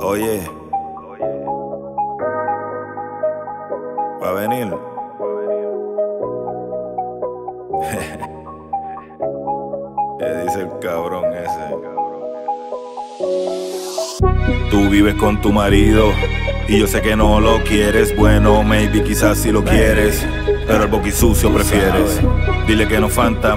Oye, va a venir. ¿Qué dice el cabrón ese? Tú vives con tu marido y yo sé que no lo quieres. Bueno, maybe quizás si lo quieres, pero el boqui sucio prefieres. Dile que no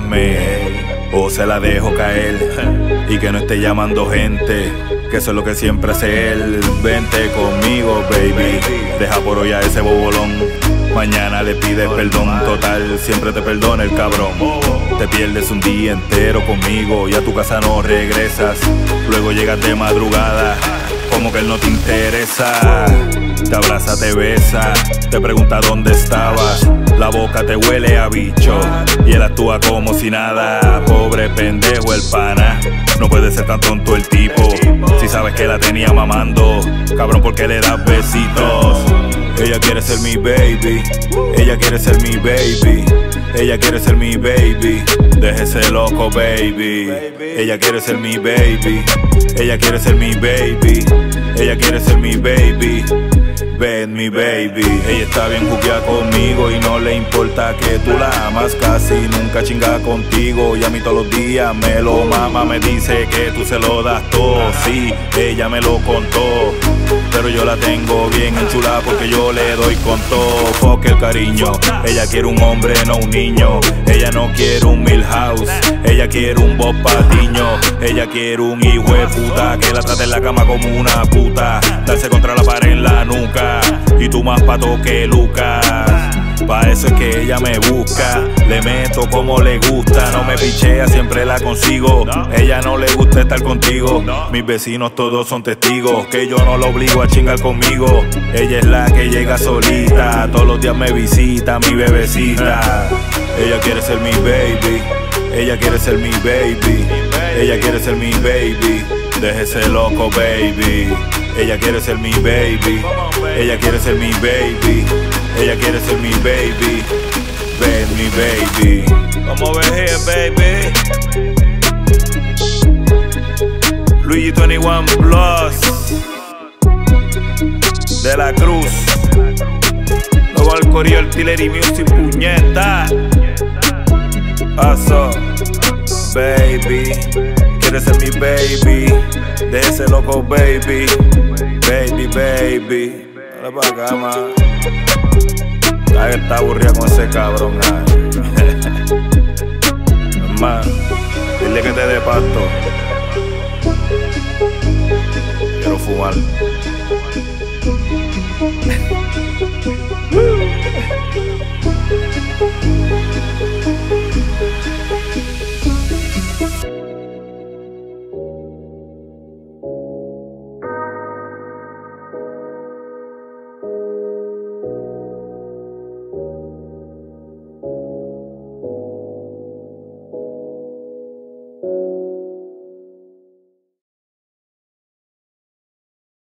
fantasme o se la dejo caer y que no esté llamando gente, que eso es lo que siempre hace él. Vente conmigo, baby, deja por hoy a ese bobolón. Mañana le pides perdón, total, siempre te perdona el cabrón. Te pierdes un día entero conmigo y a tu casa no regresas. Luego llegas de madrugada, como que él no te interesa. Te abraza, te besa, te pregunta dónde estabas. La boca te huele a bicho y él actúa como si nada. Pobre pendejo el pana, no puede ser tan tonto el tipo. Si sabes que la tenía mamando, cabrón, ¿por qué le das besitos? Ella quiere ser mi baby, ella quiere ser mi baby, ella quiere ser mi baby. Déjese loco, baby. Ella quiere ser mi baby, ella quiere ser mi baby, ella quiere ser mi baby. Ven, mi baby. Ella está bien juqueada conmigo y no le importa que tú la amas. Casi nunca chinga contigo y a mí todos los días me lo mama. Me dice que tú se lo das todo, sí, ella me lo contó, pero yo la tengo bien enchulada porque yo le doy con todo. Fuck el cariño, ella quiere un hombre, no un niño. Ella no quiere un Milhouse, ella quiere un Bob Patiño. Ella quiere un hijo de puta que la trate en la cama como una puta, darse contra la pared en la nuca y tú más pato que Lucas. Pa' eso es que ella me busca, le meto como le gusta. No me pichea, siempre la consigo. Ella no le gusta estar contigo. Mis vecinos todos son testigos que yo no lo obligo a chingar conmigo. Ella es la que llega solita, todos los días me visita, mi bebecita. Ella quiere ser mi baby, ella quiere ser mi baby, ella quiere ser mi baby. Déjese loco, baby. Ella quiere ser mi baby, ella quiere ser mi baby, ella quiere ser mi baby. Ven, mi baby. Come over here, baby. Luigi 21 Plus de la Cruz. Luego al Corillo Artillery Music, puñeta. Paso, baby. Quiere ser mi baby, déjese loco, baby. Baby, baby. Dale pa' acá, man. Ay, está aburrida con ese cabrón, man. Dile que te dé pasto. Quiero fumar.